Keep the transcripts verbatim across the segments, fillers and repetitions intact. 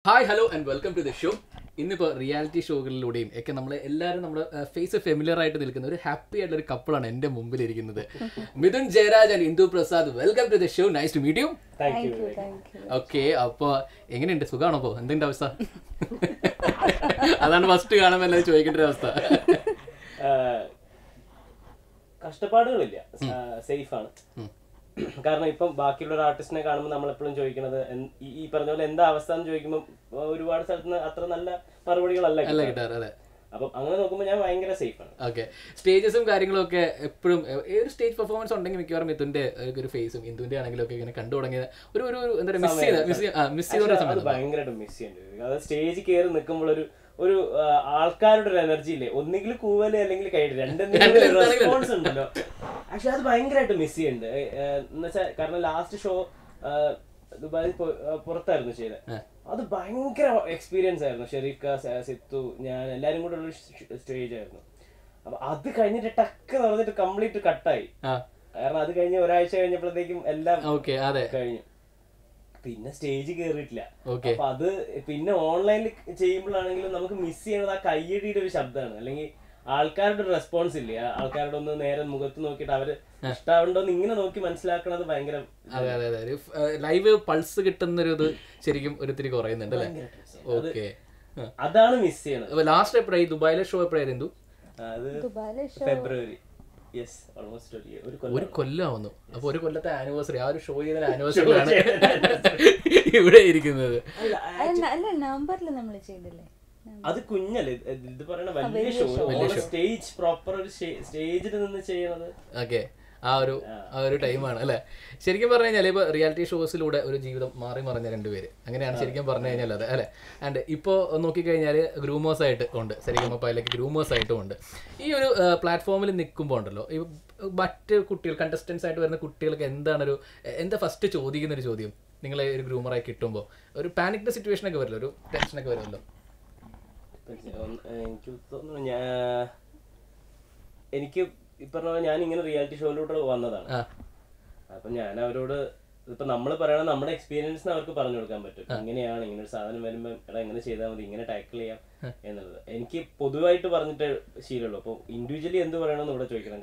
Hi, hello and welcome to the show. ഇന്നിപ്പോൾ reality ഷോകളിലൂടെയും ഒക്കെ നമ്മൾ എല്ലാവരും നമ്മുടെ ഫേസ് ഫെമിലിയർ ആയിട്ട് നിൽക്കുന്ന ഒരു ഹാപ്പി ആയിട്ടുള്ള ഒരു കപ്പിളാണ് എൻ്റെ മുമ്പിലിരിക്കുന്നത്. Mithun Jayaraj and Indu Prasad, welcome to the show. Nice to meet you. Okay, അപ്പോൾ എങ്ങനെയുണ്ട്? സുഖമാണോ? അപ്പോൾ എന്തിൻ്റെ അവസ്ഥ? അതാണ് ഫസ്റ്റ് കാണുമ്പോൾ എല്ലാവരും ചോദിക്കേണ്ട ഒരു അവസ്ഥ. കഷ്ടപ്പാടുകളില്ല, സേഫാണ്. കാരണം ഇപ്പം ബാക്കിയുള്ള ഒരു ആർട്ടിസ്റ്റിനെ കാണുമ്പോൾ നമ്മളെപ്പോഴും ചോദിക്കുന്നത് ഈ പറഞ്ഞ പോലെ എന്താ അവസ്ഥ എന്ന് ചോദിക്കുമ്പോൾ ഒരുപാട് സ്ഥലത്ത് അത്ര നല്ല മറുപടികളല്ല കിട്ടാറ്. അപ്പം അങ്ങനെ നോക്കുമ്പോൾ ഞാൻ ഭയങ്കര സേഫാണ്. ഓക്കെ, സ്റ്റേജസും കാര്യങ്ങളും ഒക്കെ എപ്പോഴും ഒരു സ്റ്റേജ് പെർഫോമൻസ് ഉണ്ടെങ്കിൽ മിക്കവാറും മിഥുന്റെ ഒരു ഫേസും ഇന്ദുവിന്റെ ആണെങ്കിലും ഒക്കെ ഇങ്ങനെ കണ്ടു തുടങ്ങിയത് ഒരു ഒരു എന്താ മിസ് ചെയ്ത മിസ് ചെയ്ത സമയത്ത് ഭയങ്കരമായിട്ട് മിസ് ചെയ്യുന്നുണ്ട്. അത് സ്റ്റേജിൽ കയറി നിൽക്കുമ്പോൾ ഒരു ഒരു ആൾക്കാരുടെ ഒരു എനർജി ഇല്ലേ, ഒന്നുകിൽ കൂവല് അല്ലെങ്കിൽ കൈയ്യടി, രണ്ടെന്തെങ്കിലും റെസ്പോൺസ് ഉണ്ടല്ലോ. പക്ഷെ അത് ഭയങ്കരമായിട്ട് മിസ് ചെയ്യുന്നുണ്ട്. എന്നുവെച്ചാൽ കാരണം ലാസ്റ്റ് ഷോ ദുബായിൽ പുറത്തായിരുന്നു ചെയ്തത്. അത് ഭയങ്കര എക്സ്പീരിയൻസ് ആയിരുന്നു. ഷെരീഫ്, സിത്തു, ഞാൻ എല്ലാരും കൂടെ ഉള്ള സ്റ്റേജ് ആയിരുന്നു. അപ്പൊ അത് കഴിഞ്ഞിട്ട് ടക്ക് നടന്നിട്ട് കംപ്ലീറ്റ് കട്ടായി. കാരണം അത് കഴിഞ്ഞ് ഒരാഴ്ച കഴിഞ്ഞപ്പോഴത്തേക്കും എല്ലാം കഴിഞ്ഞു. പിന്നെ സ്റ്റേജ് കയറിയിട്ടില്ല. അപ്പൊ അത് പിന്നെ ഓൺലൈനിൽ ചെയ്യുമ്പോഴാണെങ്കിലും നമുക്ക് മിസ് ചെയ്യുന്നത് ആ കയ്യടിയുടെ ഒരു ശബ്ദമാണ്, അല്ലെങ്കിൽ ആൾക്കാരുടെ ഒരു റെസ്പോൺസ് ഇല്ലേ, ആൾക്കാരുടെ ഒന്ന് നേരെ മുഖത്ത് നോക്കിയിട്ട് അവര് ഇഷ്ടമുണ്ടോന്ന് ഇങ്ങനെ നോക്കി മനസ്സിലാക്കണത് ഭയങ്കര. അതെ അതെ അതെ ലൈവ് പൾസ് കിട്ടുന്ന ഒരു ഇത് ശരിക്കും ഒരിത്തിരി കുറയുന്നുണ്ട് അല്ലേ? ഓക്കെ, അതാണ് മിസ് ചെയ്യണത്. ലാസ്റ്റ് എപ്പോഴായി ദുബായിലെ ഷോ എപ്പോഴായിരുന്നു? അത് ഫെബ്രുവരി. ഒരു കൊല്ലമാവുന്നു. അപ്പൊ ഒരു കൊല്ലത്തെ ആനിവേഴ്സറി, ആ ഒരു ഷോ ചെയ്ത ആനിവേഴ്സറിയാണ് ഇവിടെ ഇരിക്കുന്നത്. അത് കുഞ്ഞല്ലേ ഇത് പറയണ വലിയ ഷോ, സ്റ്റേജ് പ്രോപ്പർ ഒരു സ്റ്റേജിൽ നിന്ന് ചെയ്യണത്. ഓക്കെ, ആ ഒരു ആ ഒരു ടൈമാണ് അല്ലേ? ശരിക്കും പറഞ്ഞു കഴിഞ്ഞാൽ ഇപ്പോൾ റിയാലിറ്റി ഷോസിലൂടെ ഒരു ജീവിതം മാറി മറിഞ്ഞ രണ്ടുപേര്, അങ്ങനെയാണ് ശരിക്കും പറഞ്ഞു കഴിഞ്ഞാൽ അത് അല്ലേ? ആൻഡ് ഇപ്പോൾ നോക്കിക്കഴിഞ്ഞാൽ ഗ്രൂമേഴ്സ് ആയിട്ട് ഉണ്ട്, ശരിക്കും അപ്പോൾ അതിലേക്ക് ഗ്രൂമേഴ്സ് ആയിട്ടും ഉണ്ട്. ഈ ഒരു പ്ലാറ്റ്ഫോമിൽ നിൽക്കുമ്പോൾ ഉണ്ടല്ലോ, ഈ മറ്റ് കുട്ടികൾ കണ്ടസ്റ്റൻസ് ആയിട്ട് വരുന്ന കുട്ടികൾക്ക് എന്താണൊരു എന്താ ഫസ്റ്റ് ചോദിക്കുന്നൊരു ചോദ്യം നിങ്ങളെ ഒരു ഗ്രൂമറായി കിട്ടുമ്പോൾ? ഒരു പാനിക്ഡ് സിറ്റുവേഷനൊക്കെ വരുമല്ലോ, ഒരു ടെൻഷനൊക്കെ വരുമല്ലോ? എനിക്ക് തോന്നുന്നു ഞാൻ എനിക്ക് ഈ പറഞ്ഞ പോലെ ഞാൻ ഇങ്ങനെ റിയാലിറ്റി ഷോയിലൂടെ വന്നതാണ്. അപ്പൊ ഞാൻ അവരോട് ഇപ്പൊ നമ്മള് പറയണ നമ്മുടെ എക്സ്പീരിയൻസ് അവർക്ക് പറഞ്ഞു കൊടുക്കാൻ പറ്റും. ഇങ്ങനെയാണ്, ഇങ്ങനെ ഒരു സാധനം വരുമ്പോ എടാ ഇങ്ങനെ ചെയ്താൽ മതി, ഇങ്ങനെ ടാക്കിൾ ചെയ്യാം എന്നുള്ളത് എനിക്ക് പൊതുവായിട്ട് പറഞ്ഞിട്ട് ശീലമുള്ളൂ. അപ്പൊ ഇൻഡിവിജ്വലി എന്ത് പറയണമെന്ന് ഇവിടെ ചോദിക്കണം.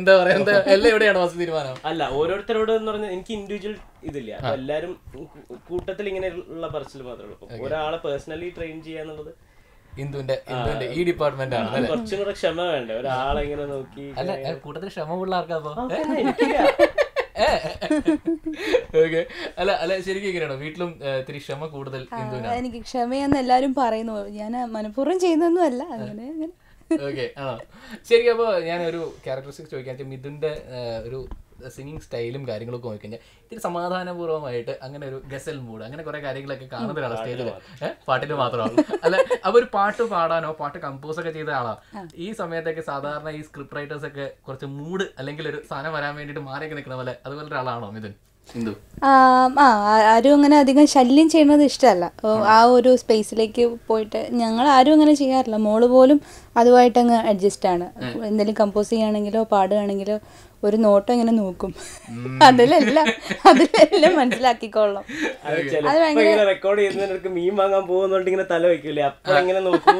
കാരണം അല്ല, ഓരോരുത്തരോട് എന്ന് പറഞ്ഞാൽ എനിക്ക് ഇൻഡിവിജ്വൽ ഇതില്ല. അപ്പൊ എല്ലാരും കൂട്ടത്തിൽ ഇങ്ങനെ ഉള്ള പറച്ചിൽ മാത്രമേ ഉള്ളൂ. ഒരാളെ പേഴ്സണലി ട്രെയിൻ ചെയ്യാന്നുള്ളത് ഇന്ദുവിന്റെ ഇന്ദുവിന്റെ ഈ ഡിപ്പാർട്ട്മെന്റ് ആണ്. കുറച്ചും കൂടെ ക്ഷമ വേണ്ടേ ഒരാളെ ഇങ്ങനെ നോക്കി? അല്ല, കൂട്ടത്തിൽ ക്ഷമ പിള്ളേർക്കാ. ഓക്കെ, അല്ല അല്ല ശരിക്കും ഇങ്ങനെയാണോ വീട്ടിലും ഇത്തിരി ക്ഷമ കൂടുതൽ? എനിക്ക് ക്ഷമയെന്ന് എല്ലാരും പറയുന്നു, ഞാൻ മനഃപൂർവ്വം ചെയ്യുന്നൊന്നും അല്ല. അങ്ങനെ അങ്ങനെ ഓക്കെ, ആണോ? ശരിക്കും അപ്പോൾ ഞാനൊരു ക്യാരക്ടറിസ്റ്റിക്സ് ചോദിക്കാൻ വെച്ചാൽ മിഥുന്റെ ഒരു സിംഗിങ് സ്റ്റൈലും കാര്യങ്ങളൊക്കെ നോക്കിക്കഴിഞ്ഞാൽ ഇത്തിരി സമാധാനപൂർവ്വമായിട്ട് അങ്ങനെ ഒരു ഗസൽ മൂഡ് അങ്ങനെ കുറെ കാര്യങ്ങളൊക്കെ കാണുന്ന ഒരാളാണ് സ്റ്റേജിൽ. ഏഹ് പാട്ടിന് മാത്രമാണ് അല്ല, അപ്പൊ ഒരു പാട്ട് പാടാനോ പാട്ട് കമ്പോസ് ഒക്കെ ചെയ്ത ആളാണ്. ഈ സമയത്തൊക്കെ സാധാരണ ഈ സ്ക്രിപ്റ്റ് റൈറ്റേഴ്സ് ഒക്കെ കുറച്ച് മൂഡ് അല്ലെങ്കിൽ ഒരു സാധനം വരാൻ വേണ്ടിയിട്ട് മാറിയൊക്കെ നിൽക്കുന്ന പോലെ അതുപോലെ ഒരാളാണോ മിഥുൻ? ആ ആരും അങ്ങനെ അധികം ശല്യം ചെയ്യുന്നത് ഇഷ്ടമല്ല. ആ ഒരു സ്പേസിലേക്ക് പോയിട്ട് ഞങ്ങൾ ആരും അങ്ങനെ ചെയ്യാറില്ല. മോള് പോലും അതുമായിട്ട് അങ്ങ് അഡ്ജസ്റ്റ് ആണ്. എന്തെങ്കിലും കമ്പോസ് ചെയ്യുകയാണെങ്കിലോ പാടുകയാണെങ്കിലോ ഒരു നോട്ടം ഇങ്ങനെ നോക്കും, അതിലെല്ലാം അതിലെല്ലാം മനസ്സിലാക്കിക്കൊള്ളാം. അത് ഭയങ്കര റെക്കോർഡ് ചെയ്യുന്നതിനൊക്കെ മീൻ വാങ്ങാൻ പോകുന്നോണ്ട് ഇങ്ങനെ തല വയ്ക്കൂലേ, അപ്പൊ ഇങ്ങനെ നോക്കൂ.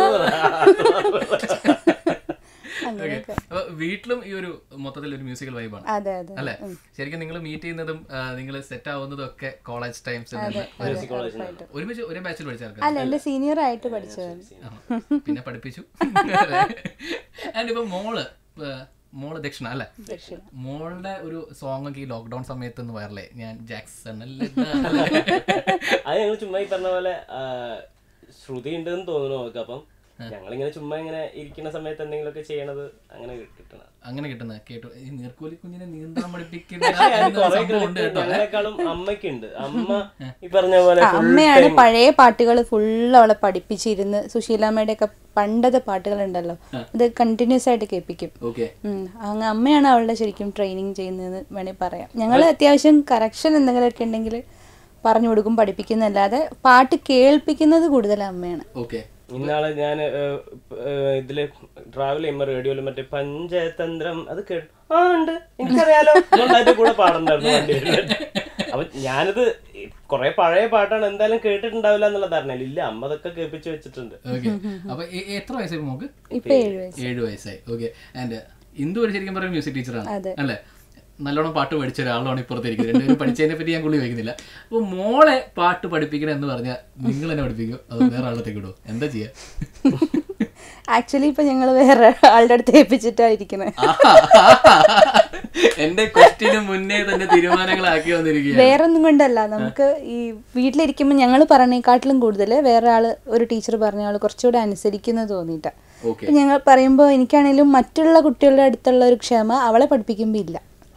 വീട്ടിലും ഈ ഒരു മൊത്തത്തിൽ ഒരു മ്യൂസിക്കൽ വൈബാണ് അല്ലെ? ശരിക്കും നിങ്ങൾ മീറ്റ് ചെയ്യുന്നതും നിങ്ങൾ സെറ്റ് ആവുന്നതും ഒക്കെ കോളേജ് ടൈംസ് ഒരുമിച്ച് ഒരേ ബാച്ചിൽ പഠിച്ചാൽ സീനിയർ ആയിട്ട് പഠിച്ചത്, പിന്നെ പഠിപ്പിച്ചു. ആൻഡ് ഇപ്പൊ മോള് മോള് ദക്ഷിണ അല്ലെ? മോളുടെ ഒരു സോങ് ഒക്കെ ഈ ലോക്ക്ഡൌൺ സമയത്ത് ഒന്ന് വരല്ലേ, ഞാൻ ജാക്സൺ അല്ലേ? അത് ഞങ്ങൾ ചുമ്മാ ഈ പറഞ്ഞ പോലെ ശ്രുതി ഉണ്ടെന്ന് തോന്നുന്നു നമുക്ക്. അപ്പം ഞങ്ങളിങ്ങനെ ചുമ്മാ ഇങ്ങനെ ഇരിക്കുന്ന സമയത്ത് എന്തെങ്കിലുമൊക്കെ ചെയ്യണത് അങ്ങനെ കിട്ടണം. അങ്ങനെ കിട്ടുന്ന കേട്ടു. ഈ നീർക്കോലി കുഞ്ഞിനെ നീന്താൻ പഠിപ്പിക്കുന്നതിനേക്കാളും അമ്മയ്ക്കുണ്ട്. അമ്മ ഈ പറഞ്ഞ പോലെ അമ്മയാണ് പഴയ പാട്ടുകൾ ഫുള്ള് അവളെ പഠിപ്പിച്ചിരുന്ന്. സുശീലാമ്മയുടെ ഒക്കെ പണ്ടത്തെ പാട്ടുകൾ ഉണ്ടല്ലോ, അത് കണ്ടിന്യൂസ് ആയിട്ട് കേൾപ്പിക്കും. അങ്ങ് അമ്മയാണ് അവളുടെ ശരിക്കും ട്രെയിനിങ് ചെയ്യുന്നതെന്ന് വേണമെങ്കിൽ പറയാം. ഞങ്ങൾ അത്യാവശ്യം കറക്ഷൻ എന്തെങ്കിലുമൊക്കെ ഉണ്ടെങ്കിൽ പറഞ്ഞു കൊടുക്കും, പഠിപ്പിക്കുന്നല്ലാതെ പാട്ട് കേൾപ്പിക്കുന്നത് കൂടുതൽ അമ്മയാണ്. ഇന്നാളെ ഞാൻ ഇതില് ട്രാവൽ ചെയ്യുമ്പോ റേഡിയോയില് മറ്റേ പഞ്ചതന്ത്രം അത് കേട്ടു. ആ ഉണ്ട്, എനിക്കറിയാലോ, കൂടെ പാടണ്ടായിരുന്നു വണ്ടിയിൽ. അപ്പൊ ഞാനത് കുറെ പഴയ പാട്ടാണ്, എന്തായാലും കേട്ടിട്ടുണ്ടാവില്ല എന്നുള്ള ധാരണ ഇല്ല. അമ്മ അതൊക്കെ കേൾപ്പിച്ച് വെച്ചിട്ടുണ്ട്. അപ്പൊ എത്ര വയസ്സായി മോക്ക്? ഇപ്പൊ ഏഴ് വയസ്സ്. ഏഴ് വയസ്സായി. ഓക്കെ. ആൻഡ് ഇന്ദു ഒരു ശരിക്കും പറയുന്ന മ്യൂസിക് ടീച്ചറാണ് അല്ലേ? നല്ലോണം പാട്ട് പഠിച്ച ഒരാളാണ് ഇപ്പുറത്തിരിക്കുന്നത്. രണ്ടുപേരും പഠിച്ചതിനെ പറ്റി ഞാൻ കുളി വയ്ക്കുന്നില്ല. അപ്പൊ മോളെ പാട്ട് പഠിപ്പിക്കണം എന്ന് പറഞ്ഞാൽ നിങ്ങൾ തന്നെ പഠിപ്പിക്കും അത് വേറെ ആളത്തേക്ക് ഇടുമോ? എന്താ ചെയ്യാ? ആക്ച്വലി ഇപ്പൊ ഞങ്ങള് വേറെ ആളുടെ അടുത്ത് ഏൽപ്പിച്ചിട്ടായിരിക്കുന്നത്. എന്റെ ക്വസ്റ്റ്യന് മുന്നേ തന്നെ തീരുമാനങ്ങളാക്കി വന്നിരിക്കുക. വേറെ ഒന്നും കൊണ്ടല്ല, നമുക്ക് ഈ വീട്ടിലിരിക്കുമ്പോൾ ഞങ്ങൾ പറഞ്ഞേക്കാട്ടിലും കൂടുതൽ വേറെ ആള് ഒരു ടീച്ചർ പറഞ്ഞ ആള് കുറച്ചുകൂടെ അനുസരിക്കുന്നത് തോന്നിയിട്ടാ. ഞങ്ങൾ പറയുമ്പോൾ എനിക്കാണെങ്കിലും മറ്റുള്ള കുട്ടികളുടെ അടുത്തുള്ള ഒരു ക്ഷമ അവളെ പഠിപ്പിക്കുമ്പോ ഇല്ല.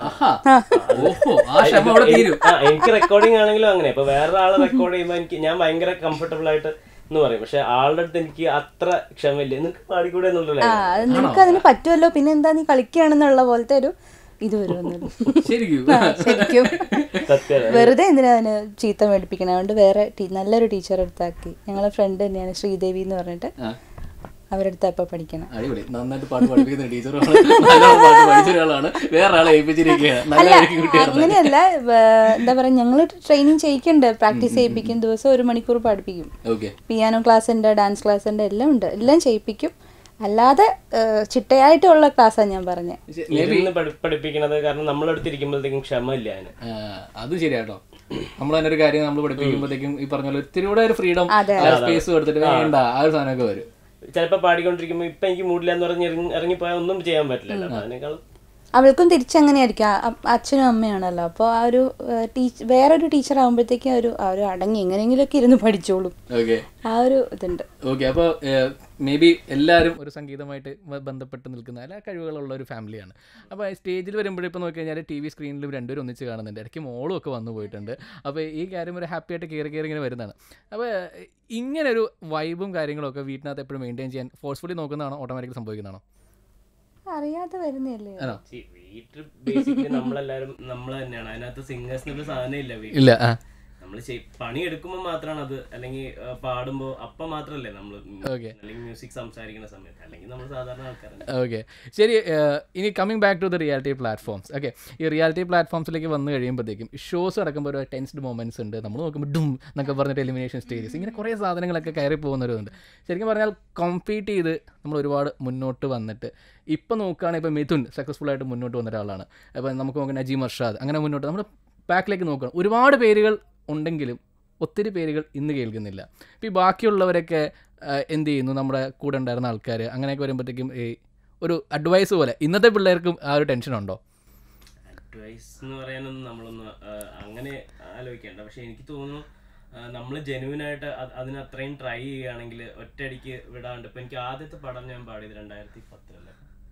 എനിക്ക് റെക്കോർഡിംഗ് ആണെങ്കിലും അങ്ങനെ. ഇപ്പൊ വേറൊരാള് റെക്കോർഡ് ചെയ്യുമ്പോൾ എനിക്ക് ഞാൻ ഭയങ്കര കംഫർട്ടബിൾ ആയിട്ട് എന്ന് പറയും. പക്ഷെ ആളുടെ അടുത്ത് എനിക്ക് അത്ര ക്ഷമയില്ല. നിനക്ക് പാടിക്കൂടെ എന്നുള്ള നിനക്ക് അതിന് പറ്റുമല്ലോ, പിന്നെ എന്താ നീ കളിക്കുകയാണെന്നുള്ള പോലത്തെ ഒരു ഇത് വരുമെന്നുള്ളൂ. ശരിക്കും വെറുതെ എന്തിനാ അതിന് ചീത്ത മേടിപ്പിക്കണേ? അതുകൊണ്ട് വേറെ നല്ലൊരു ടീച്ചർ അടുത്താക്കി. ഞങ്ങളെ ഫ്രണ്ട് തന്നെയാണ് ശ്രീദേവി എന്ന് പറഞ്ഞിട്ട്, അവരെടുത്ത് ഇപ്പൊ പഠിക്കണം. അടിപൊളി, നന്നായിട്ട് പാട്ട് പഠിപ്പിക്കുന്ന ടീച്ചറാണ്, പഠിച്ചൊരാളാണ്, വേറെ ആളെ ഏൽപ്പിച്ചിരിക്കുകയാണ്. അങ്ങനെയല്ല, എന്താ പറയാ, ഞങ്ങള് ട്രെയിനിങ് ചെയ്യിക്കണ്ട്, പ്രാക്ടീസ് ചെയ്യിപ്പിക്കും. ദിവസം ഒരു മണിക്കൂർ പഠിപ്പിക്കും. പിയാനോ ക്ലാസ് ഉണ്ട്, ഡാൻസ് ക്ലാസ് ഉണ്ട്, എല്ലാം ഉണ്ട്, എല്ലാം ചെയ്യിപ്പിക്കും. അല്ലാതെ ചിട്ടയായിട്ടുള്ള ക്ലാസ്സാണ് ഞാൻ പറഞ്ഞത് പഠിപ്പിക്കുന്നത്. കാരണം നമ്മളെടുത്തിരിക്കുമ്പോഴത്തേക്കും ക്ഷമ ഇല്ല. അത് ശരിയാട്ടോ. നമ്മൾ തന്നെ ഒരു കാര്യം നമ്മൾ പഠിപ്പിക്കുമ്പോഴത്തേക്കും ഈ പറഞ്ഞ പോലെ ഇത്തിരി കൂടെ ഒരു ഫ്രീഡം സ്പേസ് കൊടുത്തിട്ട് വേണ്ട ആ ഒരു സാധനമൊക്കെ വരും. ചിലപ്പോ പാടിക്കൊണ്ടിരിക്കുമ്പോ ഇപ്പൊ എനിക്ക് മൂഡില്ല എന്ന് പറഞ്ഞ് ഇറങ്ങിപ്പോയാൽ ഒന്നും ചെയ്യാൻ പറ്റില്ല. അതിനേക്കാളും അവൾക്കും തിരിച്ചങ്ങനെയായിരിക്കും. അച്ഛനും അമ്മയാണല്ലോ, അപ്പോൾ ആ ഒരു ടീച്ചർ വേറൊരു ടീച്ചർ ആകുമ്പോഴത്തേക്കും ഒരു ആ ഒരു അടങ്ങി എങ്ങനെയെങ്കിലുമൊക്കെ ഇരുന്ന് പഠിച്ചോളും. ആ ഒരു ഇതുണ്ട്. ഓക്കെ. അപ്പോൾ മേ ബി എല്ലാവരും ഒരു സംഗീതമായിട്ട് ബന്ധപ്പെട്ട് നിൽക്കുന്ന എല്ലാ കഴിവുകളുള്ള ഒരു ഫാമിലിയാണ്. അപ്പോൾ സ്റ്റേജിൽ വരുമ്പോഴേ ഇപ്പോൾ നോക്കി കഴിഞ്ഞാൽ ടി വി സ്ക്രീനിലും രണ്ടുപേരും ഒന്നിച്ച് കാണുന്നുണ്ട്. ഇടയ്ക്ക് മോളും ഒക്കെ വന്നു പോയിട്ടുണ്ട്. അപ്പോൾ ഈ കാര്യം ഒരു ഹാപ്പി ആയിട്ട് കയറി കയറി ഇങ്ങനെ വരുന്നതാണ്. അപ്പോൾ ഇങ്ങനൊരു വൈബും കാര്യങ്ങളൊക്കെ വീട്ടിനകത്ത് എപ്പോഴും മെയിൻറ്റെയിൻ ചെയ്യാൻ ഫോഴ്സ്ഫുള്ളി നോക്കുന്നതാണോ ഓട്ടോമാറ്റിക്കലി സംഭവിക്കുന്നതാണോ? അറിയാതെ വരുന്നല്ലേ. വീട്ടിൽ ബേസിക്കലി നമ്മളെല്ലാരും നമ്മൾ തന്നെയാണ്. അതിനകത്ത് സിംഗേഴ്സിനുള്ള സാധനം ഇല്ല. ഇല്ല, നമ്മൾ പണി എടുക്കുമ്പോൾ മാത്രമാണ് അത്, അല്ലെങ്കിൽ പാടുമ്പോൾ അപ്പം മാത്രമല്ലേ നമ്മൾ അല്ലെങ്കിൽ മ്യൂസിക് സംസാരിക്കുന്ന സമയത്ത്, അല്ലെങ്കിൽ നമ്മൾ സാധാരണ ആൾക്കാരാണ്. ഓക്കെ, ശരി. ഇനി coming back to the reality platforms. Okay, ഈ റിയാലിറ്റി പ്ലാറ്റ്ഫോംസിലേക്ക് വന്നു കഴിയുമ്പോഴത്തേക്കും ഷോസ് നടക്കുമ്പോൾ ഒരു ടെൻസ്ഡ് മൊമെന്റ്സ് ഉണ്ട്. നമ്മൾ നോക്കുമ്പോൾ ഡും എന്നൊക്കെ പറഞ്ഞിട്ട് എലിമിനേഷൻ സ്റ്റേജസ്, ഇങ്ങനെ കുറേ സാധനങ്ങളൊക്കെ കയറി പോകുന്നവരുണ്ട്. ശരിക്കും പറഞ്ഞാൽ കോമ്പീറ്റ് ചെയ്ത് നമ്മൾ ഒരുപാട് മുന്നോട്ട് വന്നിട്ട് ഇപ്പം നോക്കുകയാണെങ്കിൽ ഇപ്പോൾ മിഥുൻ സക്സസ്ഫുൾ ആയിട്ട് മുന്നോട്ട് വന്ന ഒരാളാണ്. അപ്പോൾ നമുക്ക് നോക്കാം നജീം അർഷാദ്, അങ്ങനെ മുന്നോട്ട് നമ്മൾ ബാക്കിലേക്ക് നോക്കണം. ഒരുപാട് പേരുകൾ ഉണ്ടെങ്കിലും ഒത്തിരി പേരുകൾ ഇന്ന് കേൾക്കുന്നില്ല. ഇപ്പോൾ ഈ ബാക്കിയുള്ളവരൊക്കെ എന്ത് ചെയ്യുന്നു, നമ്മുടെ കൂടെ ഉണ്ടായിരുന്ന ആൾക്കാർ അങ്ങനെയൊക്കെ വരുമ്പോഴത്തേക്കും ഈ ഒരു അഡ്വൈസ് പോലെ ഇന്നത്തെ പിള്ളേർക്കും ആ ഒരു ടെൻഷൻ ഉണ്ടോ? അഡ്വൈസ് എന്ന് പറയാനൊന്നും നമ്മളൊന്ന് അങ്ങനെ ആലോചിക്കേണ്ട. പക്ഷെ എനിക്ക് തോന്നുന്നു നമ്മൾ ജെനുവിനായിട്ട് അതിന് അത്രയും ട്രൈ ചെയ്യുകയാണെങ്കിൽ ഒറ്റയടിക്ക് വിടാണ്ട്. ഇപ്പം എനിക്ക് ആദ്യത്തെ പടം ഞാൻ പാടിയത് രണ്ടായിരത്തി പത്തിലല്ലേ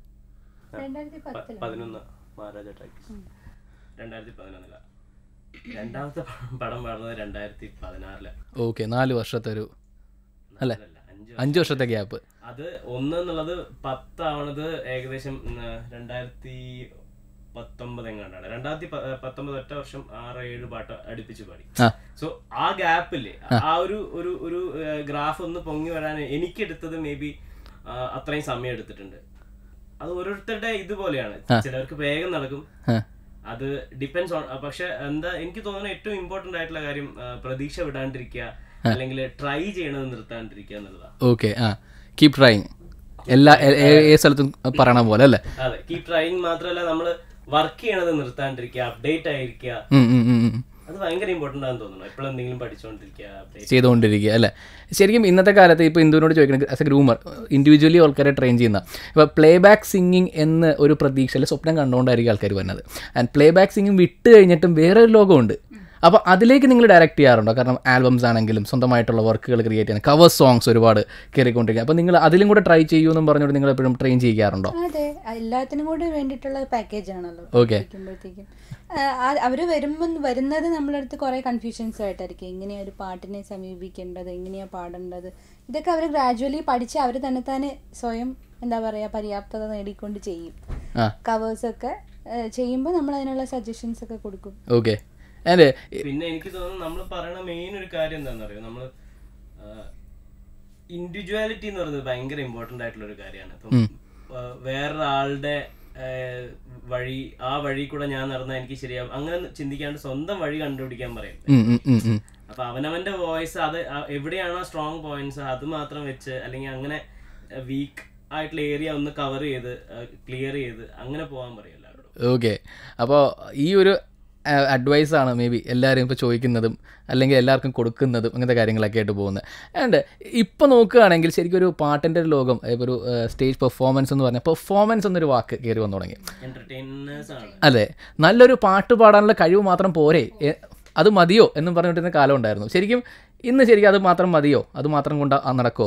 പതിനൊന്ന് മഹാരാജ ട്രാക്സ് രണ്ടായിരത്തി പതിനൊന്നില. രണ്ടാമത്തെ പടം പാടുന്നത് രണ്ടായിരത്തി പതിനാറില്. ഓക്കെ, നാല് വർഷത്തെ ഒരു അല്ലേ, അഞ്ചു വർഷത്തെ ഗ്യാപ്പ്. അത് ഒന്ന് എന്നുള്ളത് പത്താവണത് ഏകദേശം രണ്ടായിരത്തി പത്തൊമ്പത് എങ്ങാണ്ടാണ്. രണ്ടായിരത്തി പത്തൊമ്പത് ഒറ്റ വർഷം ആറ് ഏഴ് പാട്ട് അടുപ്പിച്ച് പാടി. സോ ആ ഗ്യാപ്പില്ലേ, ആ ഒരു ഒരു ഒരു ഗ്രാഫ് ഒന്ന് പൊങ്ങി വരാൻ എനിക്കെടുത്തത് മേ ബി അത്രയും സമയം എടുത്തിട്ടുണ്ട്. അത് ഓരോരുത്തരുടെ ഇതുപോലെയാണ്. ചിലർക്ക് വേഗം നടക്കും, അത് ഡിപ്പെൻസ് ഓൺ. പക്ഷെ എന്താ എനിക്ക് തോന്നുന്നു ഏറ്റവും ഇമ്പോർട്ടന്റ് ആയിട്ടുള്ള കാര്യം പ്രതീക്ഷ വിടാണ്ടിരിക്കുക, അല്ലെങ്കിൽ ട്രൈ ചെയ്യണത് നിർത്താണ്ടിരിക്കുക എന്നുള്ളതാണ്. ഓക്കെ, ആ കീപ് ട്രൈയിങ്. എല്ലാ സ്ഥലത്തും പറയണ പോലെ അല്ലേ? അതെ, കീപ് ട്രൈയിങ് മാത്രമല്ല നമ്മള് വർക്ക് ചെയ്യണത് നിർത്താണ്ടിരിക്കുക, അപ്ഡേറ്റ് ആയിരിക്കുക. അത് ഭയങ്കര ഇമ്പോർട്ടൻ്റ് ആണെന്ന് തോന്നുന്നു. എപ്പോഴും എന്തെങ്കിലും പഠിച്ചുകൊണ്ടിരിക്കുക, ചെയ്തുകൊണ്ടിരിക്കുക അല്ലേ? ശരിക്കും ഇന്നത്തെ കാലത്ത് ഇപ്പോൾ ഇന്ദുവിനോട് ചോദിക്കുന്നത് ആസ് എ ഗ്രൂമർ, ഇൻഡിവിജ്വലി ആൾക്കാരെ ട്രെയിൻ ചെയ്യുന്ന, ഇപ്പോൾ പ്ലേ ബാക്ക് സിംഗിങ് എന്ന് ഒരു പ്രതീക്ഷ അല്ലെ സ്വപ്നം കണ്ടുകൊണ്ടായിരിക്കും ആൾക്കാർ വരുന്നത്. ആൻഡ് പ്ലേ ബാക്ക് സിംഗിങ് വിട്ട് കഴിഞ്ഞിട്ടും വേറൊരു ലോകമുണ്ട്. അപ്പോൾ അതിലേക്ക് നിങ്ങൾ ഡയറക്റ്റ് ചെയ്യാറുണ്ടോ? കാരണം ആൽബംസ് ആണെങ്കിലും സ്വന്തമായിട്ടുള്ള വർക്കുകൾ ക്രിയേറ്റ് ചെയ്യുന്ന കവർ സോങ്സ് ഒരുപാട് കയറിക്കൊണ്ടിരിക്കുക. അപ്പോൾ നിങ്ങൾ അതിലും കൂടെ ട്രൈ ചെയ്യുമെന്നും പറഞ്ഞുകൊണ്ട് നിങ്ങൾ എപ്പോഴും ട്രെയിൻ ചെയ്യാറുണ്ടോ? അതെ, എല്ലാത്തിനും കൂടെ വേണ്ടിയിട്ടുള്ള പാക്കേജ് ആണല്ലോ. ഓക്കെ, അവർ വരുമ്പോൾ വരുന്നത് നമ്മളെ അടുത്ത് കുറേ കൺഫ്യൂഷൻസ് ആയിട്ടായിരിക്കും. എങ്ങനെയാ ഒരു പാട്ടിനെ സമീപിക്കേണ്ടത്, എങ്ങനെയാ പാടേണ്ടത്, ഇതൊക്കെ അവർ ഗ്രാജുവലി പഠിച്ച് അവർ തന്നെ തന്നെ സ്വയം എന്താ പറയുക പര്യാപ്തത നേടിക്കൊണ്ട് ചെയ്യും. കവേഴ്സൊക്കെ ചെയ്യുമ്പോൾ നമ്മൾ അതിനുള്ള സജഷൻസ് ഒക്കെ കൊടുക്കും. ഓക്കെ, പിന്നെ എനിക്ക് തോന്നുന്നു നമ്മൾ പറയണ മെയിൻ ഒരു കാര്യം എന്താണെന്ന് അറിയോ, നമ്മൾ ഇൻഡിവിജ്വാലിറ്റി എന്ന് പറയുന്നത് ഭയങ്കര ഇമ്പോർട്ടന്റ് ആയിട്ടുള്ള ഒരു കാര്യമാണ്. ഇപ്പം വേറൊരാളുടെ വഴി ആ വഴി കൂടെ ഞാൻ നടന്നാൽ എനിക്ക് ശരിയാവും അങ്ങനെ ചിന്തിക്കാണ്ട് സ്വന്തം വഴി കണ്ടുപിടിക്കാൻ പറയും. അപ്പൊ അവനവന്റെ വോയിസ് അത് എവിടെയാണോ സ്ട്രോങ് പോയിന്റ്സ് അത് മാത്രം വെച്ച് അല്ലെങ്കിൽ അങ്ങനെ വീക്ക് ആയിട്ടുള്ള ഏരിയ ഒന്ന് കവർ ചെയ്ത് ക്ലിയർ ചെയ്ത് അങ്ങനെ പോകാൻ പറയും എല്ലാവരോടും. ഓക്കെ, അപ്പോൾ ഈ ഒരു അഡ്വൈസാണ് മേ ബി എല്ലാവരും ഇപ്പോൾ ചോദിക്കുന്നതും അല്ലെങ്കിൽ എല്ലാവർക്കും കൊടുക്കുന്നതും അങ്ങനത്തെ കാര്യങ്ങളൊക്കെ ആയിട്ട് പോകുന്നത്. ആൻഡ് ഇപ്പോൾ നോക്കുകയാണെങ്കിൽ ശരിക്കും ഒരു പാട്ടിൻ്റെ ഒരു ലോകം, ഇപ്പോൾ ഒരു സ്റ്റേജ് പെർഫോമൻസ് എന്ന് പറഞ്ഞാൽ പെർഫോമൻസ് എന്നൊരു വാക്ക് കയറി വന്നു തുടങ്ങി. അതെ, നല്ലൊരു പാട്ട് പാടാനുള്ള കഴിവ് മാത്രം പോരെ, അത് മതിയോ എന്നും പറഞ്ഞിട്ടിരുന്ന കാലം ഉണ്ടായിരുന്നു. ശരിക്കും ഇന്ന് ശരിക്കും അത് മാത്രം മതിയോ, അത് മാത്രം കൊണ്ട് നടക്കുമോ?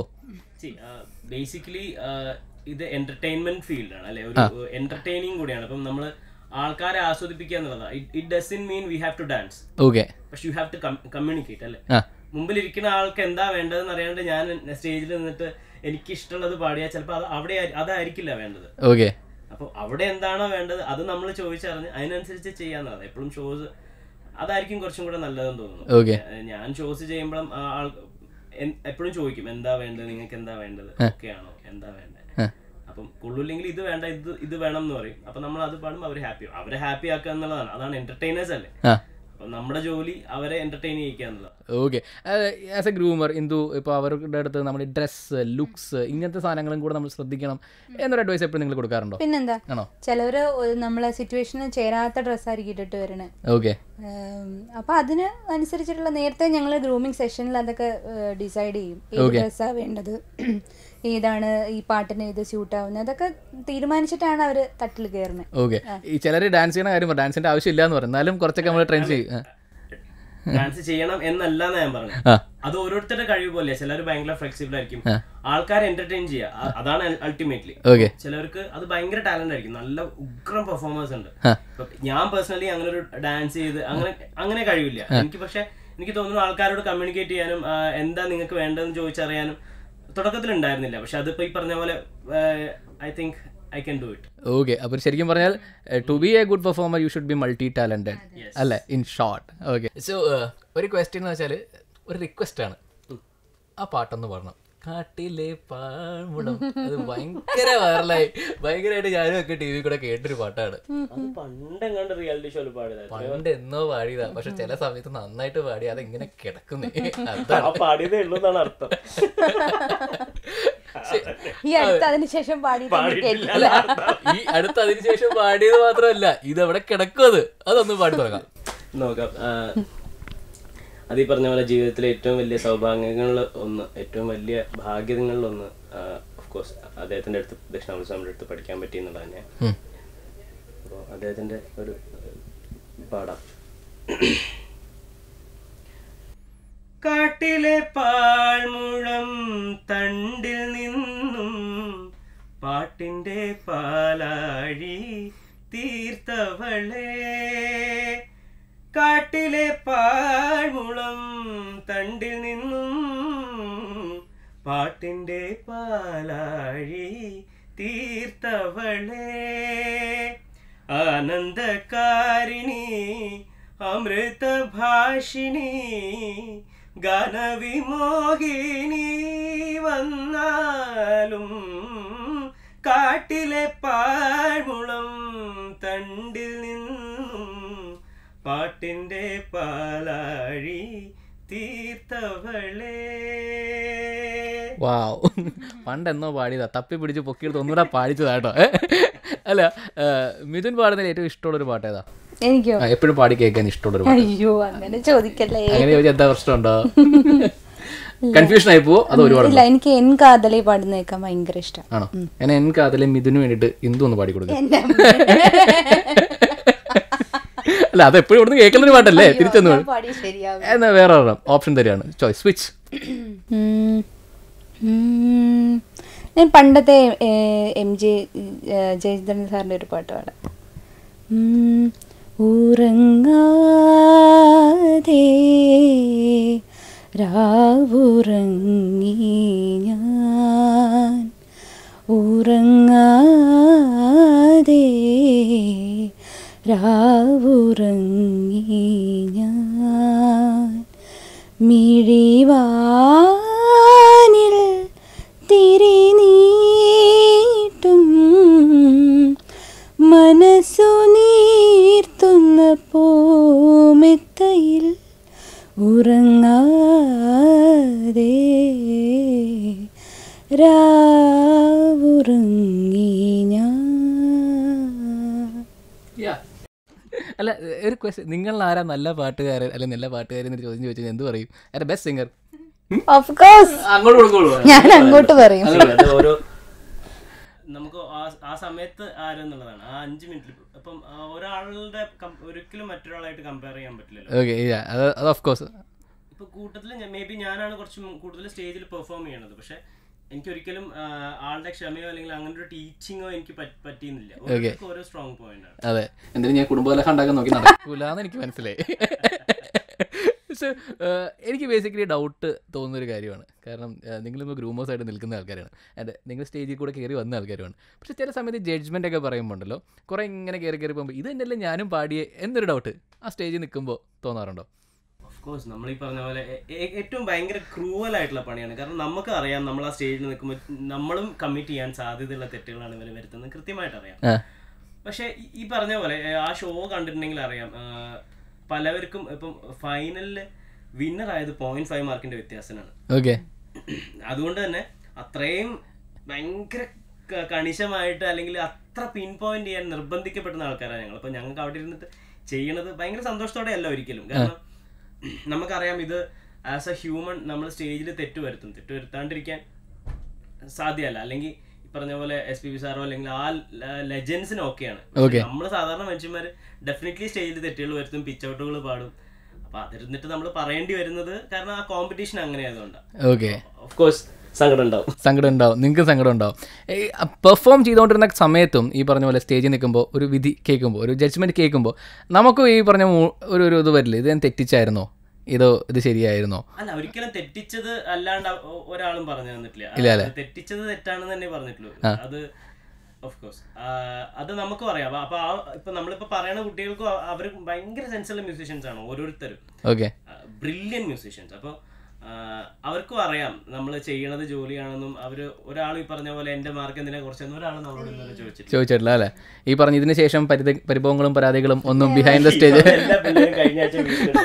ബേസിക്കലി ഇത് എന്റർടൈൻമെന്റ് ഫീൽഡാണ് അല്ലെ, ഒരു എന്റർടൈനിങ് കൂടിയാണ്. അപ്പം നമ്മൾ ആൾക്കാരെ ആസ്വദിപ്പിക്കുക എന്നുള്ളതാണ്. It doesn't mean we have to dance, okay, പക്ഷെ യു ഹാവ് ടു കമ്മ്യൂണിക്കേറ്റ് അല്ലെ. മുമ്പിലിരിക്കുന്ന ആൾക്ക് എന്താ വേണ്ടതെന്ന് അറിയാണ്ട് ഞാൻ സ്റ്റേജിൽ നിന്നിട്ട് എനിക്ക് ഇഷ്ടമുള്ളത് പാടിയാൽ ചിലപ്പോൾ അത് അവിടെ അതായിരിക്കില്ല വേണ്ടത്. ഓക്കെ, അപ്പോൾ അവിടെ എന്താണോ വേണ്ടത് അത് നമ്മൾ ചോദിച്ചറിഞ്ഞ് അതിനനുസരിച്ച് ചെയ്യാന്നുള്ളത്. എപ്പോഴും ഷോസ് അതായിരിക്കും കുറച്ചും കൂടെ നല്ലതെന്ന് തോന്നുന്നു. ഞാൻ ഷോസ് ചെയ്യുമ്പോഴും ആൾ എപ്പോഴും ചോദിക്കും എന്താ വേണ്ടത്, നിങ്ങൾക്ക് എന്താ വേണ്ടത്, ഓക്കെ ആണോ, എന്താ വേണ്ടത്. അപ്പം കൊള്ളില്ലെങ്കിൽ ഇത് വേണ്ട, ഇത് ഇത് വേണം എന്ന് പറയും. അപ്പൊ നമ്മൾ അത് പാടുമ്പോൾ അവർ ഹാപ്പി ആവും. അവരെ ഹാപ്പി ആക്കുക എന്നുള്ളതാണ്, അതാണ് എന്റർടൈനേഴ്സ് അല്ലേ. അപ്പം നമ്മുടെ ജോലി അവരെ എന്റർടൈൻ ചെയ്യിക്കുക എന്നുള്ളത്. Okay, as a groomer Indu, ഇപ്പോൾ അവരുടെ അടുത്ത് നമ്മൾ ഡ്രസ്സ്, ലുക്സ്, ഇങ്ങനത്തെ സാധനങ്ങളും കൂടെ നമ്മൾ ശ്രദ്ധിക്കണം എന്നൊരു അഡ്വൈസ് എപ്പോഴും നിങ്ങൾ കൊടുക്കാറുണ്ടോ? പിന്നെന്താ, ചിലവര് നമ്മളെ സിറ്റുവേഷന് ചേരാത്ത ഡ്രസ്സായിരിക്കും ഇട്ടിട്ട് വരണേ. ഓക്കെ, അപ്പൊ അതിന് അനുസരിച്ചിട്ടുള്ള നേരത്തെ ഞങ്ങൾ ഗ്രൂമിങ് സെഷനിൽ അതൊക്കെ ഡിസൈഡ് ചെയ്യും, ഏത് ഡ്രസ്സാ വേണ്ടത്, ഏതാണ് ഈ പാട്ടിന് ഇത് സ്യൂട്ട് ആവുന്നത്, അതൊക്കെ തീരുമാനിച്ചിട്ടാണ് അവര് തട്ടിൽ കയറുന്നത്. ഓക്കെ, ഈ ചിലര് ഡാൻസ് ചെയ്യുന്ന കാര്യം ഡാൻസിന്റെ ആവശ്യമില്ല എന്ന് പറയും, എന്നാലും കുറച്ചൊക്കെ നമ്മൾ ട്രെയിൻ ചെയ്യും. ഡാൻസ് ചെയ്യണം എന്നല്ല ഞാൻ പറഞ്ഞു, അത് ഓരോരുത്തരുടെ കഴിവ് പോലെ. ചിലർ ഭയങ്കര ഫ്ലെക്സിബിൾ ആയിരിക്കും, ആൾക്കാരെ എന്റർടൈൻ ചെയ്യുക, അതാണ് അൾട്ടിമേറ്റ്ലി. ചിലർക്ക് അത് ഭയങ്കര ടാലന്റ് ആയിരിക്കും, നല്ല ഉഗ്രം പെർഫോമേഴ്സ് ഉണ്ട്. ഞാൻ പേഴ്സണലി അങ്ങനെ ഒരു ഡാൻസ് ചെയ്ത് അങ്ങനെ അങ്ങനെ കഴിവില്ല എനിക്ക്. പക്ഷെ എനിക്ക് തോന്നുന്നു ആൾക്കാരോട് കമ്മ്യൂണിക്കേറ്റ് ചെയ്യാനും എന്താ നിങ്ങൾക്ക് വേണ്ടതെന്ന് ചോദിച്ചറിയാനും തുടക്കത്തിൽ ഉണ്ടായിരുന്നില്ല. പക്ഷെ അതിപ്പോ ഈ പറഞ്ഞ പോലെ I think I can do it. Okay, അപ്പോൾ ശരിക്കും പറഞ്ഞാൽ to be a good performer you should be multi talented അല്ലേ, ഇൻ ഷോർട്ട്. ഓക്കെ, സോ ഒരു ക്വസ്റ്റ്യൻ എന്ന് വെച്ചാൽ ഒരു റിക്വസ്റ്റ് ആണ്, ആ പാട്ടൊന്ന് പാടണം. കാട്ടിലെ പാഴ്മുളം, അത് ഭയങ്കര വൈറലായി, ഭയങ്കരമായിട്ട് ഞാനും ഒക്കെ ടി വി കൂടെ കേട്ടൊരു പാട്ടാണ്. പണ്ട് റിയാലിറ്റി ഷോയിൽ പാടിയതാ, പണ്ട് എന്നോ പാടിയതാ, പക്ഷെ ചില സമയത്ത് നന്നായിട്ട് പാടി അതെങ്ങനെ കിടക്കുന്നേ, പാടിയതേ ഉള്ളൂ എന്നാണ് അർത്ഥം. ഈ അടുത്ത അതിനുശേഷം ഈ അടുത്ത അതിനുശേഷം പാടിയത് മാത്രമല്ല, ഇത് എവിടെ കിടക്കും, അത് അതൊന്ന് പാടി തുടങ്ങാം നോക്കാം. അത് ഈ പറഞ്ഞ പോലെ ജീവിതത്തിലെ ഏറ്റവും വലിയ സൗഭാഗ്യങ്ങളിൽ ഒന്ന്, ഏറ്റവും വലിയ ഭാഗ്യങ്ങളിൽ ഒന്ന് ഓഫ് കോഴ്സ് അദ്ദേഹത്തിന്റെ അടുത്ത് ദക്ഷിണാമൂർത്തി സ്വാമിയുടെ അടുത്ത് പഠിക്കാൻ പറ്റി എന്നുള്ളത് തന്നെയാണ്. അപ്പോൾ അദ്ദേഹത്തിന്റെ ഒരു പാടാം. കാട്ടിലെ പാഴ്മുളം തണ്ടിൽ നിന്നും പാട്ടിന്റെ പാലാഴി തീർത്തവളേ, കാട്ടിലെ പാഴ്മുളം തണ്ടിൽ നിന്നും പാട്ടിന്റെ പാലാഴി തീർത്തവളേ, ആനന്ദകാരിണി അമൃതഭാഷിണി ഗാനവിമോഹിനി വന്നാലും കാട്ടിലെ പാഴ്മുളം തണ്ടിൽ നിന്നും പാട്ടിന്റെ പാലാഴി തീർത്തവളേ. വാവ്, പണ്ടെന്നോ പാടിയതാ, തപ്പി പിടിച്ച് പൊക്കിയെടുത്ത് ഒന്നുകൂടെ പാടിച്ചതാട്ടോ. അല്ല, മിഥുൻ പാടുന്നതിൽ ഏറ്റവും ഇഷ്ടമുള്ളൊരു പാട്ട് ഏതാ? എനിക്കോ? എപ്പോഴും പാടി കേൾക്കാൻ ഇഷ്ടമുള്ളൊരു പാട്ട്. അയ്യോ, അങ്ങനെ ചോദിക്കല്ലേ. അങ്ങനെ ചോദിച്ചാൽ എന്താ പ്രശ്നമുണ്ടോ? കൺഫ്യൂഷൻ ആയി പോവോ? അത് ഒരുപാട് ഇല്ല, എനിക്ക് എൻ കാതലേ പാടുന്ന കേൾക്കാൻ ഭയങ്കര ഇഷ്ടം. ആണോ? ഞാൻ എൻ കാതലേ മിഥുന് വേണ്ടിട്ട് ഇന്ദു ഒന്ന് പാടി കൊടുക്കും. അല്ല, അത് എപ്പോഴും ഇവിടുന്ന് കേൾക്കുന്ന ഒരു പാട്ടല്ലേ, തിരിച്ചൊന്നു. എന്നാ വേറെ ഓപ്ഷൻ തരികയാണ്, ചോയ്സ് സ്വിച്ച്. ഞാൻ പണ്ടത്തെ എം ജെ ജയചന്ദ്രൻ സാറിൻ്റെ ഒരു പാട്ട് പാടാം. ഉറങ്ങാതെ രാവുറങ്ങി ഞാൻ, ഉറങ്ങാതെ രാവുറങ്ങി ഞാൻ, മിഴിവാനിൽ തിരിനീട്ടും മനസ്സു നീർത്തുന്ന പൂമെത്തയിൽ ഉറങ്ങാ അല്ല ഒരു ക്വസ്റ്റ്യൻ, നിങ്ങൾ ആരാ നല്ല പാട്ടുകാരൻ അല്ലെ നല്ല പാട്ടുകാരൻ എന്ന് ചോദ്യം ചോദിച്ചാൽ എന്ത് പറയും? ആരാ ബെസ്റ്റ് സിംഗർ? ഓഫ് കോഴ്സ് അങ്ങോട്ട് കൊടുക്കോളൂ. ഞാൻ അങ്ങോട്ട് പറയും. ഓരോ നമുക്ക് ആ സമയത്ത് ആരെന്നുള്ളതാണ് ആ അഞ്ച് മിനിറ്റിൽ. അപ്പം ഒരാളുടെ ഒരിക്കലും മറ്റൊരാളായിട്ട് കമ്പയർ ചെയ്യാൻ പറ്റില്ലല്ലോ. ഇപ്പൊ കൂട്ടത്തില് മേ ബി ഞാനാണ് കുറച്ച് കൂടുതൽ സ്റ്റേജിൽ പെർഫോം ചെയ്യണത്. പക്ഷെ എനിക്കൊരിക്കലും ആളുടെ ക്ഷമയോ അല്ലെങ്കിൽ അങ്ങനെ ഒരു ടീച്ചിങ്ങോ എനിക്ക് പറ്റിയിരുന്നില്ല. ഓരോ സ്ട്രോങ് പോയിന്റ് ആണ്. അതെ, എന്തിനും ഞാൻ കുടുംബകലഹം ഉണ്ടാക്കാൻ നോക്കി നടക്കൂലെന്ന് എനിക്ക് മനസ്സിലായി. പക്ഷേ എനിക്ക് ബേസിക്കലി ഡൗട്ട് തോന്നുന്നൊരു കാര്യമാണ്. കാരണം നിങ്ങളിപ്പോൾ ഗ്രൂമേഴ്സായിട്ട് നിൽക്കുന്ന ആൾക്കാരാണ്, ആൻഡ് നിങ്ങൾ സ്റ്റേജിൽ കൂടെ കയറി വന്ന ആൾക്കാരുമാണ്. പക്ഷേ ചില സമയത്ത് ജഡ്ജ്മെൻ്റ് ഒക്കെ പറയുമ്പോൾ ഉണ്ടല്ലോ, കുറേ ഇങ്ങനെ കയറി കയറി പോകുമ്പോൾ ഇത് തന്നെയല്ലേ ഞാനും പാടിയേ എന്നൊരു ഡൗട്ട് ആ സ്റ്റേജിൽ നിൽക്കുമ്പോൾ തോന്നാറുണ്ടോ? ഓഫ് കോഴ്സ്, നമ്മൾ ഈ പറഞ്ഞ പോലെ ഏറ്റവും ഭയങ്കര ക്രൂവൽ ആയിട്ടുള്ള പണിയാണ്. കാരണം നമുക്ക് അറിയാം നമ്മൾ ആ സ്റ്റേജിൽ നിൽക്കുമ്പോൾ നമ്മളും കമ്മിറ്റ് ചെയ്യാൻ സാധ്യതയുള്ള തെറ്റുകളാണ് ഇവർ വരുത്തുന്നത്, കൃത്യമായിട്ട് അറിയാം. പക്ഷേ ഈ പറഞ്ഞ പോലെ ആ ഷോ കണ്ടിട്ടുണ്ടെങ്കിൽ അറിയാം, പലവർക്കും ഇപ്പം ഫൈനലിൽ വിന്നർ ആയത് പോയിന്റ് ഫൈവ് മാർക്കിന്റെ വ്യത്യാസമാണ്. ഓക്കെ, അതുകൊണ്ട് തന്നെ അത്രയും ഭയങ്കര കണിശമായിട്ട് അല്ലെങ്കിൽ അത്ര പിൻ പോയിന്റ് ചെയ്യാൻ നിർബന്ധിക്കപ്പെടുന്ന ആൾക്കാരാണ് ഞങ്ങൾ. അപ്പൊ ഞങ്ങൾക്ക് അവിടെ ഇരുന്നിട്ട് ചെയ്യണത് ഭയങ്കര സന്തോഷത്തോടെ അല്ല ഒരിക്കലും. കാരണം നമുക്കറിയാം ഇത് ആസ് എ ഹ്യൂമൻ നമ്മൾ സ്റ്റേജിൽ തെറ്റ് വരുത്തും. തെറ്റ് വരുത്താണ്ടിരിക്കാൻ സാധ്യമല്ല. അല്ലെങ്കിൽ പറഞ്ഞ പോലെ എസ് പി ബി സാറോ അല്ലെങ്കിൽ ആ ലെജൻസിന് ഓക്കെയാണ്. നമ്മള് സാധാരണ മനുഷ്യന്മാര് ഡെഫിനറ്റ്ലി സ്റ്റേജിൽ തെറ്റുകൾ വരുത്തും, പിച്ച് ഔട്ടുകൾ പാടും. അപ്പൊ അതിരുന്നിട്ട് നമ്മൾ പറയേണ്ടി വരുന്നത് കാരണം ആ കോമ്പറ്റീഷൻ അങ്ങനെ ആയതുകൊണ്ടാണ്. ഓക്കെ, ഓഫ് കോഴ്സ് സങ്കടം ഉണ്ടാവും സങ്കടം ഉണ്ടാവും നിങ്ങൾക്ക് സങ്കടം ഉണ്ടാവും. പെർഫോം ചെയ്തുകൊണ്ടിരുന്ന സമയത്തും ഈ പറഞ്ഞ പോലെ സ്റ്റേജിൽ നിൽക്കുമ്പോൾ ഒരു വിധി കേൾക്കുമ്പോൾ, ഒരു ജഡ്ജ്മെന്റ് കേൾക്കുമ്പോൾ നമുക്കും ഈ പറഞ്ഞ ഒരു ഒരു ഇത് വരില്ല, ഇത് ഞാൻ തെറ്റിച്ചായിരുന്നോ, ഇതോ ഇത് ശരിയായിരുന്നോ? അല്ല, ഒരിക്കലും തെറ്റിച്ചത് അല്ലാണ്ട് ഒരാളും പറഞ്ഞു തന്നിട്ടില്ല. തെറ്റിച്ചത് തെറ്റാണെന്ന് തന്നെ പറഞ്ഞിട്ടുള്ളൂ. അത് ഓഫ് കോഴ്സ് അത് നമുക്കും അറിയാം. അപ്പൊ ആ ഇപ്പൊ നമ്മളിപ്പോ പറയുന്ന കുട്ടികൾക്കും അവർ ഭയങ്കര സെൻസുള്ള മ്യൂസീഷ്യൻസ് ആണ് ഓരോരുത്തരും, ബ്രില്യൻ മ്യൂസീഷ്യൻസ്. അപ്പൊ അവർക്കും അറിയാം നമ്മൾ ചെയ്യണത് ജോലിയാണെന്നും. അവര് ഒരാൾ ഈ പറഞ്ഞ പോലെ എന്റെ മാർക്ക് എന്തിനാ കുറച്ചെന്ന് ഒരാൾ നമ്മളോട് ഇന്നലെ ചോദിച്ചിട്ടില്ല ചോദിച്ചിട്ടില്ല അല്ലെ? ഈ പറഞ്ഞ ഇതിന് ശേഷം പരിഭവങ്ങളും പരാതികളും ഒന്നും ബിഹൈൻഡ് ദ സ്റ്റേജ് കഴിഞ്ഞ ആഴ്ച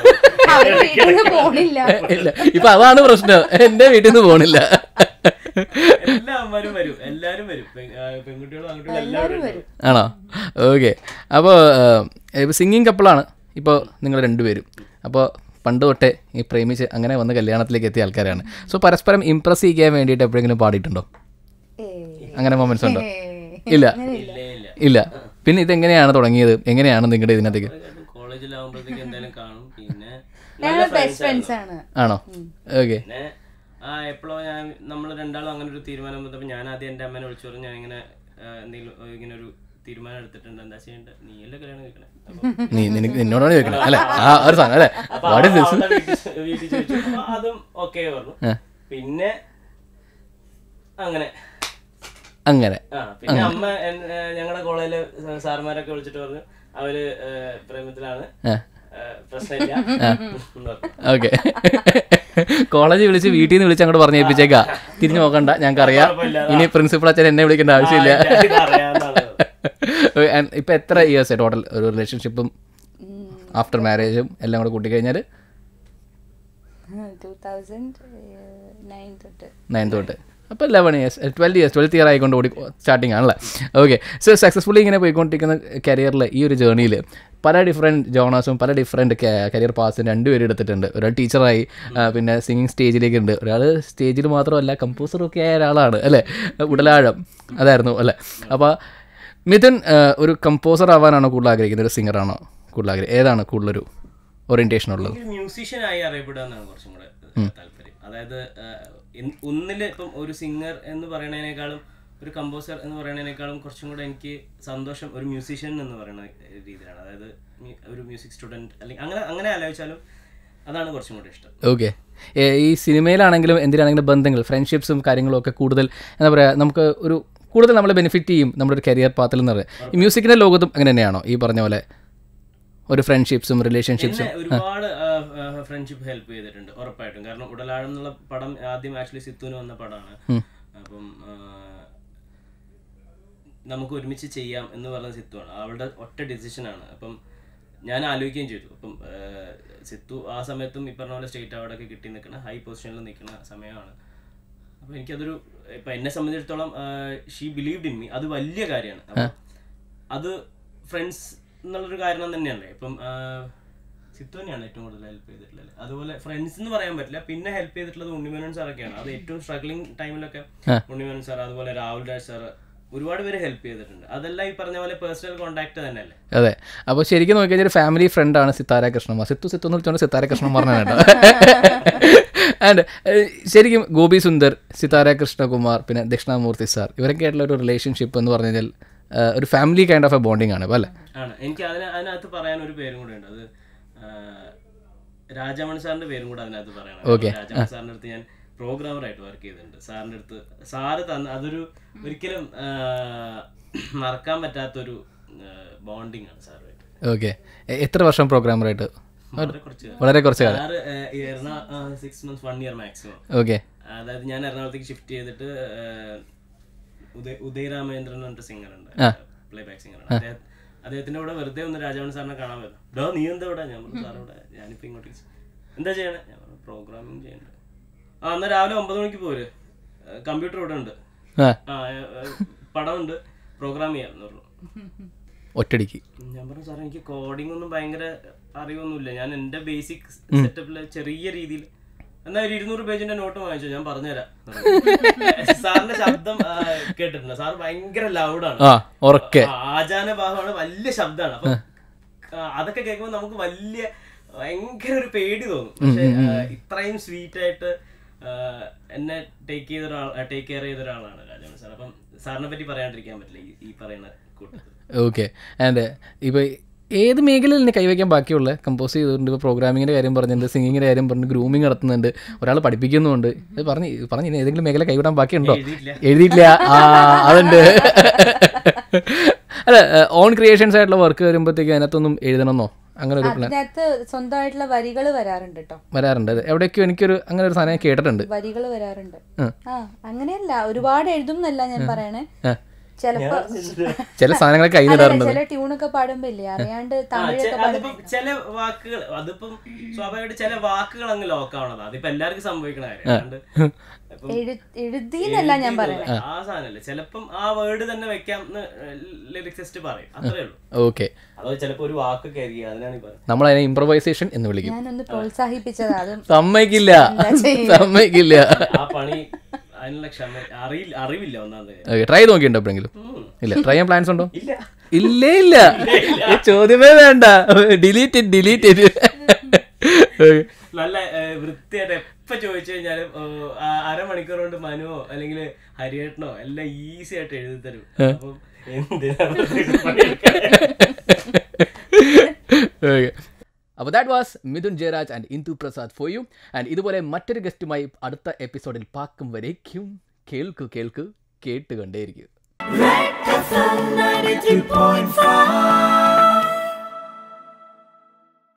ഇല്ല. ഇപ്പൊ അതാണ് പ്രശ്നം, എന്റെ വീട്ടിൽ നിന്ന് പോണില്ല. എല്ലാ അമ്മമാരും വരും, എല്ലാരും വരും, പെൺകുട്ടികളും ആൺകുട്ടികളും എല്ലാവരും വരും. ആണോ? ഓക്കെ. അപ്പോൾ സിംഗിങ് കപ്പിളാണ് ഇപ്പോൾ നിങ്ങൾ രണ്ടുപേരും. അപ്പോൾ പണ്ട് തൊട്ടേ ഈ പ്രേമിച്ച് അങ്ങനെ വന്ന് കല്യാണത്തിലേക്ക് എത്തിയ ആൾക്കാരാണ്. സോ പരസ്പരം ഇംപ്രസ് ചെയ്യാൻ വേണ്ടിയിട്ട് എപ്പോഴെങ്കിലും പാടിയിട്ടുണ്ടോ? അങ്ങനെ മൊമെന്റ്സ് ഉണ്ടോ? ഇല്ല ഇല്ല. പിന്നെ ഇതെങ്ങനെയാണ് തുടങ്ങിയത്? എങ്ങനെയാണ് നിങ്ങളുടെ ഇതിനകത്തേക്ക്? കോളേജിലാവുമ്പോഴത്തേക്ക് എന്തായാലും കാണും. പിന്നെ ആണോ? ഓക്കെ. ആ എപ്പോഴോ ഞാൻ നമ്മൾ രണ്ടാളും അങ്ങനെ ഒരു തീരുമാനം വന്നപ്പോൾ ഞാൻ ആദ്യം എൻ്റെ അമ്മേനെ വിളിച്ചു പറഞ്ഞു, ഞാൻ ഇങ്ങനെ എന്തെങ്കിലും ഇങ്ങനെ ഒരു തീരുമാനം എടുത്തിട്ടുണ്ട്, എന്താ ചെയ്യേണ്ടത്, നീ അല്ലേ കല്യാണം കഴിക്കണേ, നിന്നോടാണ് ചോദിക്കണേ അല്ലെ? ആ ഒരു സാധനം അല്ലേ? വീട്ടിൽ ചോദിച്ചു, അതും ഓക്കെ പറഞ്ഞു. പിന്നെ അങ്ങനെ അങ്ങനെ ആ പിന്നെ അമ്മ ഞങ്ങളുടെ കോളേജിലെ സാർമാരൊക്കെ വിളിച്ചിട്ട് പറഞ്ഞു അവര് പ്രേമത്തിലാണ്, പ്രശ്നമില്ല. ഓക്കെ. കോളേജ് വിളിച്ച് വീട്ടിൽ നിന്ന് വിളിച്ച് അങ്ങോട്ട് പറഞ്ഞേൽപ്പിച്ചേക്കാ, തിരിഞ്ഞു നോക്കണ്ട, ഞങ്ങൾക്ക് അറിയാം, ഇനി പ്രിൻസിപ്പൾ അച്ഛൻ എന്നെ വിളിക്കേണ്ട ആവശ്യമില്ല. ഇപ്പൊ എത്ര ഇയേഴ്സ് ടോട്ടൽ ഒരു റിലേഷൻഷിപ്പും ആഫ്റ്റർ മാരേജും എല്ലാം കൂടെ കൂട്ടിക്കഴിഞ്ഞാൽ? നയൻ തൊട്ട് അപ്പോൾ eleven years twelve years twelfth year ആയിക്കൊണ്ട് ഓടി സ്റ്റാർട്ടിങ് ആണല്ലേ? ഓക്കെ. സോ സക്സസ്ഫുള്ളി ഇങ്ങനെ പോയിക്കൊണ്ടിരിക്കുന്ന കരിയറിൽ ഈ ഒരു ജേർണിയിൽ പല ഡിഫറെൻറ്റ് ജോണേഴ്സും പല ഡിഫറെൻറ്റ് കരിയർ പാസും രണ്ടുപേരും എടുത്തിട്ടുണ്ട്. ഒരാൾ ടീച്ചറായി, പിന്നെ സിംഗിങ് സ്റ്റേജിലേക്കുണ്ട്. ഒരാൾ സ്റ്റേജിൽ മാത്രമല്ല കമ്പോസറൊക്കെ ആയ ഒരാളാണ് അല്ലേ? ഉടലാഴം അതായിരുന്നു അല്ലേ? അപ്പോൾ മിഥുൻ ഒരു കമ്പോസർ ആവാനാണോ കൂടുതൽ ആഗ്രഹിക്കുന്നത്, ഒരു സിംഗറാണോ കൂടുതൽ ആഗ്രഹിക്കുന്നത്? ഏതാണ് കൂടുതലൊരു ഓറിയന്റേഷൻ ഉള്ളത്? മ്യൂസീഷ്യൻ ആയി അറിയപ്പെടാന്നാണ് കുറച്ചും കൂടെ താല്പര്യം. അതായത് ഒന്നില് ഇപ്പം ഒരു സിംഗർ എന്ന് പറയുന്നതിനേക്കാളും ഒരു കമ്പോസർ എന്ന് പറയുന്നതിനേക്കാളും കുറച്ചും കൂടെ എനിക്ക് സന്തോഷം ഒരു മ്യൂസീഷ്യൻ എന്ന് പറയുന്ന രീതിയിലാണ്. അതായത് ഒരു മ്യൂസിക് സ്റ്റുഡൻറ്റ് അല്ലെങ്കിൽ അങ്ങനെ അങ്ങനെ ആലോചിച്ചാലും അതാണ് കുറച്ചും കൂടെ ഇഷ്ടം. ഓക്കെ. ഈ സിനിമയിലാണെങ്കിലും എന്തിനാണെങ്കിലും ബന്ധങ്ങൾ, ഫ്രണ്ട്ഷിപ്സും കാര്യങ്ങളും ഒക്കെ കൂടുതൽ എന്താ പറയുക, നമുക്ക് ഒരു കൂടുതൽ നമ്മളെ ബെനിഫിറ്റ് ചെയ്യും നമ്മുടെ ഒരു കരിയർ പാത്തിൽ എന്ന് പറയുന്നത്. ഈ മ്യൂസിക്കിൻ്റെ ലോകത്തും അങ്ങനെ തന്നെയാണോ ഈ പറഞ്ഞ പോലെ ഒരു ഫ്രണ്ട്ഷിപ്സും റിലേഷൻഷിപ്സും? ഒരുപാട് ഫ്രണ്ട്ഷിപ്പ് ഹെൽപ്പ് ചെയ്തിട്ടുണ്ട് ഉറപ്പായിട്ടും. കാരണം ഉടലാഴം എന്നുള്ള പടം ആദ്യം ആക്ച്വലി സിത്തുവിന് വന്ന പടമാണ്. അപ്പം നമുക്ക് ഒരുമിച്ച് ചെയ്യാം എന്ന് പറഞ്ഞ സിത്തുവാണ്, അവളുടെ ഒറ്റ ഡിസിഷനാണ്. അപ്പം ഞാൻ ആലോചിക്കുകയും ചെയ്തു. അപ്പം സിത്തു ആ സമയത്തും ഈ പറഞ്ഞ പോലെ സ്റ്റേറ്റ് അവാർഡൊക്കെ കിട്ടി നിൽക്കുന്ന ഹൈ പൊസിഷനിൽ നിൽക്കുന്ന സമയമാണ്. അപ്പോൾ എനിക്കതൊരു ഇപ്പം എന്നെ സംബന്ധിച്ചിടത്തോളം ഷീ ബിലീവ്ഡ് ഇൻ മീ, അത് വലിയ കാര്യമാണ്. അപ്പം അത് ഫ്രണ്ട്സ് എന്നുള്ളൊരു കാരണം തന്നെയല്ലേ. ഇപ്പം സിത്തു തന്നെയാണ് ഏറ്റവും കൂടുതൽ ഹെൽപ്പ് ചെയ്തിട്ടുള്ളത്. അതുപോലെ ഫ്രണ്ട്സ് എന്ന് പറയാൻ പറ്റില്ല. പിന്നെ ഹെൽപ്പ് ചെയ്തിട്ടുള്ളത് ഉണ്ണിമേനോൻ സാറൊക്കെയാണ്. അത് ഏറ്റവും സ്ട്രഗ്ലിംഗ് ടൈമിലൊക്കെ ഉണ്ണിമേനോൻ സാർ, അതുപോലെ രാഹുൽ രാജ് സാർ, ഒരുപാട് പേര് ഹെൽപ്പ് ചെയ്തിട്ടുണ്ട്. അതെല്ലാം ഈ പറഞ്ഞ പോലെ പേഴ്സണൽ കോൺടാക്ട് തന്നെയല്ലേ. അതെ. അപ്പോൾ ശരിക്കും നോക്കി കഴിഞ്ഞാൽ ഒരു ഫാമിലി ഫ്രണ്ടാണ് സിത്താര കൃഷ്ണന്മാർ. സിത്തു സിത്തു എന്ന് വിളിച്ചോണ്ട് സിത്താര കൃഷ്ണന്മാർ കേട്ടോ. ആൻഡ് ശരിക്കും ഗോപി സുന്ദർ, സിത്താര കൃഷ്ണകുമാർ, പിന്നെ ദക്ഷിണാമൂർത്തി സാർ, ഇവരൊക്കെ ആയിട്ടുള്ള ഒരു റിലേഷൻഷിപ്പ് എന്ന് പറഞ്ഞു കഴിഞ്ഞാൽ ഒരു family kind of a bonding ആണ് അല്ലേ? ആണ്. എനിക്ക് അതിന് അതിനകത്ത് പറയാൻ ഒരു പേരും കൂടെ ഉണ്ട്. അത് രാജാമണി സാറിന്റെ പേരും കൂടെ അതിനകത്ത് പറയണം. രാജാമണി സാറിന്റെ അടുത്ത് ഞാൻ പ്രോഗ്രാമറായിട്ട് വർക്ക് ചെയ്തിട്ടുണ്ട്. സാറിന്റെ അടുത്ത് സാറ് തന്ന അതൊരു ഒരിക്കലും മറക്കാൻ പറ്റാത്തൊരു ബോണ്ടിങ് ആണ് സാറുമായിട്ട്. ഓക്കെ. എത്ര വർഷം പ്രോഗ്രാമറായിട്ട്? വളരെ കുറച്ച് കാലം. Six months one year maximum. Okay. അതായത് ഞാൻ എറണാകുളത്തേക്ക് ഷിഫ്റ്റ് ചെയ്തിട്ട് ഉദയ് ഉദയ് രാമേന്ദ്രൻ എന്ന് പറഞ്ഞിട്ട് സിംഗർ ഉണ്ട്, പ്ലേ ബാക്ക് സിംഗർ ആണ്. അദ്ദേഹം അദ്ദേഹത്തിന്റെ കൂടെ വെറുതെ ഒന്ന് രാജാവൻ സാറിനെ കാണാൻ പറ്റും. ഡോ നീ എന്താ ഇവിടെ? ഞാൻ പറഞ്ഞു സാറിവിടെ ഞാനിപ്പോ ഇങ്ങോട്ടേക്ക് എന്താ ചെയ്യണേ? ഞാൻ പറഞ്ഞു പ്രോഗ്രാമിങ് ചെയ്യണ്ട. ആ എന്നാൽ രാവിലെ ഒമ്പത് മണിക്ക് പോര്, കമ്പ്യൂട്ടർ ഇവിടെ ഉണ്ട്, ആ പടമുണ്ട്, പ്രോഗ്രാം ചെയ്യാന്ന് പറഞ്ഞു ഒറ്റടിക്ക്. ഞാൻ പറഞ്ഞു സാറേ എനിക്ക് കോഡിംഗ് ഒന്നും ഭയങ്കര അറിവൊന്നുമില്ല, ഞാൻ എൻ്റെ ബേസിക് സെറ്റപ്പില് ചെറിയ രീതിയിൽ എന്നാ ഒരു ഇരുന്നൂറ് പേജിന്റെ നോട്ട് വാങ്ങിച്ചു, ഞാൻ പറഞ്ഞുതരാം. സാറിന്റെ ശബ്ദം കേട്ടിട്ടുണ്ട്, സാർ ഭയങ്കര ലൗഡാണ്, ആചാനഭാവമാണ്, വലിയ ശബ്ദമാണ്. അപ്പൊ അതൊക്കെ കേൾക്കുമ്പോൾ നമുക്ക് വലിയ ഭയങ്കര ഒരു പേടി തോന്നും. പക്ഷെ ഇത്രയും സ്വീറ്റ് ആയിട്ട് എന്നെ ടേക്ക് ചെയ്ത ഒരാൾ ടേക്ക് കെയർ ചെയ്ത ഒരാളാണ് രാജാമണി സാർ. അപ്പം സാറിനെ പറ്റി പറയാണ്ടിരിക്കാൻ പറ്റില്ല ഈ പറയുന്ന കൂട്ടത്തിൽ. ഓക്കെ. ആൻഡ് ഇപ്പൊ ഏത് മേഖലയിൽ നിന്ന് കൈവയ്ക്കാൻ ബാക്കിയുള്ള കമ്പോസ് ചെയ്തിട്ടുണ്ട്? ഇപ്പോൾ പ്രോഗ്രാമിങ്ങിൻ്റെ കാര്യം പറഞ്ഞിട്ടുണ്ട്, സിംഗിങ്ങിൻ്റെ കാര്യം പറഞ്ഞു, ഗ്രൂമിങ് നടത്തുന്നുണ്ട്, ഒരാൾ പഠിപ്പിക്കുന്നുണ്ട്. അത് പറഞ്ഞ് പറഞ്ഞ് ഏതെങ്കിലും മേഖല കൈവിടാൻ ബാക്കിയുണ്ടോ? എഴുതിയിട്ടില്ല. ആ അതുണ്ട്. അല്ല, ഓൺ ക്രിയേഷൻസ് ആയിട്ടുള്ള വർക്ക് വരുമ്പോഴത്തേക്ക് അതിനകത്തൊന്നും എഴുതണമെന്നോ അങ്ങനെ ഒരു പ്ലാൻ? സ്വന്തമായിട്ടുള്ള വരികൾ വരാറുണ്ട് കേട്ടോ. വരാറുണ്ട്. എവിടേക്കോ എനിക്കൊരു അങ്ങനെ ഒരു സാധനം കേട്ടിട്ടുണ്ട്, വരികൾ വരാറുണ്ട്. ആ അങ്ങനെയല്ല, ഒരുപാട് എഴുതും എന്നല്ല ഞാൻ പറയണേ. ചില സാധനങ്ങളൊക്കെ കയ്യിലിടാറുണ്ട്. ചില ട്യൂണൊക്കെ പാടുമ്പോ ഇല്ലേ അറിയാണ്ട് തമിഴൊക്കെ ചില വാക്കുകൾ, അതിപ്പം സ്വാഭാവികമായിട്ട് ചില വാക്കുകൾ അങ്ങ് ലോക്കാവണത്, അതിപ്പോ എല്ലാവർക്കും സംഭവിക്കണ കാര്യം. എഴുതിന്നല്ല ഞാൻ പറയുന്നത്, ആ സാധനല്ലേ ചിലപ്പം ആ വേർഡ് തന്നെ വെക്കാം ലിറിക്സിസ്റ്റ് പറയും, അത്രേ ഉള്ളൂ. ഓക്കെ. അതോ ചിലപ്പോ ഒരു വാക്ക് കയറി, അതിനാണ് പറയുന്നത്. നമ്മൾ അതിനെ ഇംപ്രവൈസേഷൻ എന്ന് വിളിക്കും. ഞാനൊന്ന് പ്രോത്സാഹിപ്പിച്ചത്, അതും സമ്മതിക്കില്ല സമ്മതിക്കില്ല ആ പണി അതിനുള്ള ക്ഷമ അറിയില്ല, അറിവില്ല ഒന്നാമത്. ട്രൈ നോക്കിയിട്ടുണ്ടോ എപ്പോഴെങ്കിലും? ഇല്ല. ട്രൈ ചെയ്യാൻ പ്ലാൻസ് ഉണ്ടോ? ഇല്ലേ ഇല്ല. ചോദ്യമേ വേണ്ട, ഡിലീറ്റ് ഡിലീറ്റ്. നല്ല വൃത്തിയായിട്ട് എപ്പോ ചോദിച്ചു കഴിഞ്ഞാലും അരമണിക്കൂർ കൊണ്ട് മനുവോ അല്ലെങ്കിൽ ഹരിയേട്ടനോ എല്ലാം ഈസി ആയിട്ട് എഴുതി തരും. അപ്പം അപ്പോൾ that was Mithun Jayaraj and Indu Prasad for you. And ഇതുപോലെ മറ്റൊരു ഗസ്റ്റുമായി അടുത്ത എപ്പിസോഡിൽ പാക്കും വരേക്കും കേൾക്കു കേൾക്കു കേട്ട് കണ്ടേയിരിക്കും.